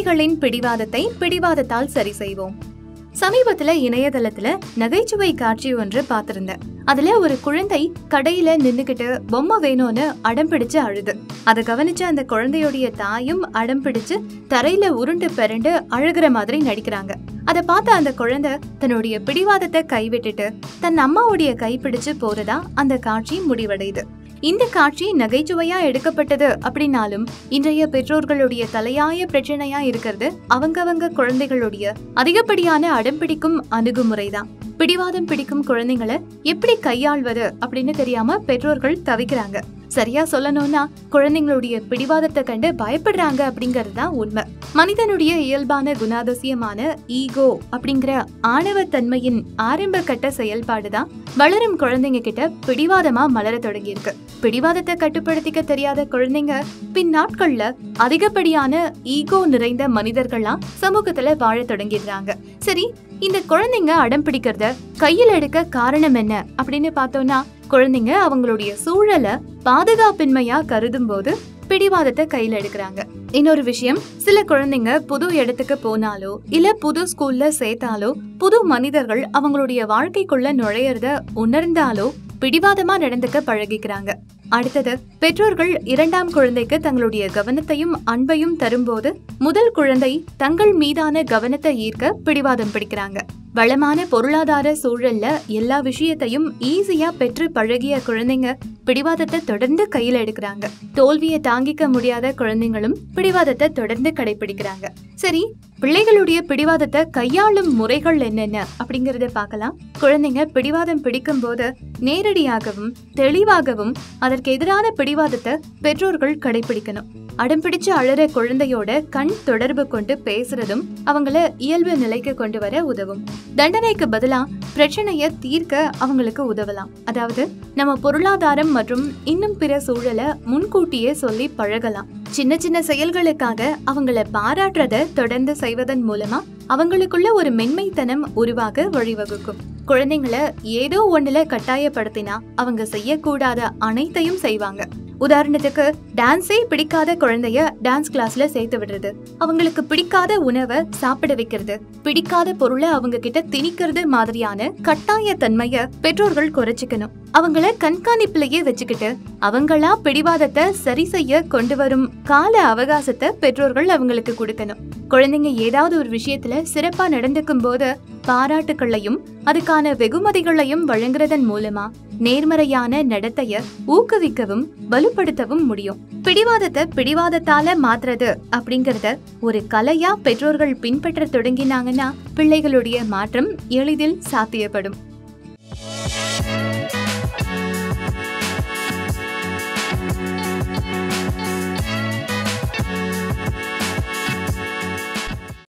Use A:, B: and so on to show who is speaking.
A: குழந்தைகளின் பிடிவாதத்தை பிடிவாதத்தால் சரி செய்வோம். சமீபத்துல இணையதளத்துல நகைச்சுவை காட்சி ஒன்று பார்த்திருந்தேன். அதுல ஒரு குழந்தை கடையில நின்னுகிட்டு பொம்மை வேணும்னு அடம் பிடிச்சு அழுது. அதை கவனிச்சு அந்த குழந்தையுடைய தாயும் அடம் பிடிச்சு தரையில உருண்டு பெரண்டு அழுகிற மாதிரி நடிக்கிறாங்க. அதை பார்த்த அந்த குழந்தை தன்னுடைய பிடிவாதத்தை கைவிட்டுட்டு தன் அம்மாவுடைய கைப்பிடிச்சு போறதா அந்த காட்சி முடிவடையுது. இந்த காட்சி நகைச்சுவையா எடுக்கப்பட்டது அப்படின்னாலும் இன்றைய பெற்றோர்களுடைய தலையாய பிரச்சனையா இருக்கிறது அவங்க குழந்தைகளுடைய அதிகப்படியான அடம்பிடிக்கும் அணுகுமுறைதான். பிடிவாதம் பிடிக்கும் குழந்தைங்களை எப்படி கையாள்வது அப்படின்னு தெரியாம பெற்றோர்கள் தவிக்கிறாங்க. சரியா சொல்லணும்னா குழந்தைங்களுடைய பிடிவாதத்தை கண்டு பயப்படுறாங்க அப்படிங்கறதுதான் உண்மை. மனிதனுடைய இயல்பான குணாதிசயமான ஈகோ அப்படிங்கிற ஆணவ தன்மையின் ஆரம்ப கட்ட செயல்பாடுதான் வளரும் குழந்தைங்க கிட்ட பிடிவாதமா மலர தொடங்கி இருக்கு. பிடிவாதத்தை கட்டுப்படுத்திக்க தெரியாத குழந்தைங்க பின் நாட்கள்ல அதிகப்படியான ஈகோ நிறைந்த மனிதர்களா சமூகத்துல வாழ தொடங்கிடுறாங்க. சரி, இந்த குழந்தைங்க அடம் பிடிக்கிறத கையில் எடுக்க காரணம் என்ன அப்படின்னு பார்த்தோம்னா, குழந்தைங்க அவங்களுடைய சூழலை பாதுகாப்பின்மையா கருதும் போது பிடிவாதத்தை கையில எடுக்கிறாங்க. இன்னொரு விஷயம், சில குழந்தைங்க புது இடத்துக்கு போனாலோ இல்ல புது ஸ்கூல்ல சேர்த்தாலோ புது மனிதர்கள் அவங்களுடைய வாழ்க்கைக்குள்ள நுழையறத உணர்ந்தாலோ பிடிவாதமா நடந்துக்க பழகிக்கிறாங்க. அடுத்தது, பெற்றோர்கள் இரண்டாம் குழந்தைக்கு தங்களுடைய கவனத்தையும் அன்பையும் தரும்போது முதல் குழந்தை தங்கள் மீதான கவனத்தை ஈர்க்க பிடிவாதம் பிடிக்கிறாங்க. வளமான பொருளாதார சூழல்ல எல்லா விஷயத்தையும் ஈஸியா பெற்று பழகிய குழந்தைங்க பிடிவாதத்தை தொடர்ந்து கையில எடுக்கிறாங்க. தோல்வியை தாங்கிக்க முடியாத குழந்தைங்களும் பிடிவாதத்தை தொடர்ந்து கடைபிடிக்கிறாங்க. சரி, பிள்ளைகளுடைய பிடிவாதத்தை கையாளும் முறைகள் என்னென்ன அப்படிங்கறத பார்க்கலாம். குழந்தைங்க பிடிவாதம் பிடிக்கும் போது நேரடியாகவும் தெளிவாகவும் அதற்கு எதிரான பிடிவாதத்தை பெற்றோர்கள் கடைபிடிக்கணும். அடம் பிடிச்சு அழற குழந்தையோட கண் தொடர்பு கொண்டு பேசுறதும் அவங்கள இயல்பு நிலைக்கு கொண்டு வர உதவும். தண்டனைக்கு பதிலா பிரச்சனைய தீர்க்க அவங்களுக்கு உதவலாம். அதாவது நம்ம பொருளாதாரம் மற்றும் இன்னும் பிற சூழலை முன்கூட்டியே சொல்லி பழகலாம். சின்ன சின்ன செயல்களுக்காக அவங்கள பாராட்டுறத தொடர்ந்து செய்வதன் மூலமா அவங்களுக்குள்ள ஒரு மென்மைத்தனம் உருவாக வழிவகுக்கும். குழந்தைங்களை ஏதோ ஒண்ணுல கட்டாயப்படுத்தினா அவங்க செய்யக்கூடாத அனைத்தையும் செய்வாங்க. உதாரணத்துக்கு, டான்ஸே பிடிக்காத குழந்தைய டான்ஸ் கிளாஸ்ல சேர்த்து விடுறது, அவங்களுக்கு பிடிக்காத உணவை சாப்பிட வைக்கிறது, பிடிக்காத பொருளை அவங்க கிட்ட திணிக்கிறது மாதிரியான கட்டாய தன்மைய பெற்றோர்கள் குறைச்சிக்கணும். அவங்கள கண்காணிப்பிலேயே வச்சுக்கிட்டு அவங்களா பிடிவாதத்தை சரி செய்ய கொண்டு வரும் கால அவகாசத்தை பெற்றோர்கள் அவங்களுக்கு கொடுக்கணும். குழந்தைங்க ஏதாவது ஒரு விஷயத்துல சிறப்பா நடந்துக்கும் போது பாராட்டுகளையும் அதுக்கான வெகுமதிகளையும் வழங்குறதன் மூலமா நேர்மறையான நடத்தைய ஊக்குவிக்கவும் வலுப்படுத்தவும் முடியும். பிடிவாதத்தை பிடிவாதத்தால மாற்றுறது அப்படிங்கறத ஒரு கலையா பெற்றோர்கள் பின்பற்ற தொடங்கினாங்கன்னா பிள்ளைகளுடைய மாற்றம் எளிதில் சாத்தியப்படும்.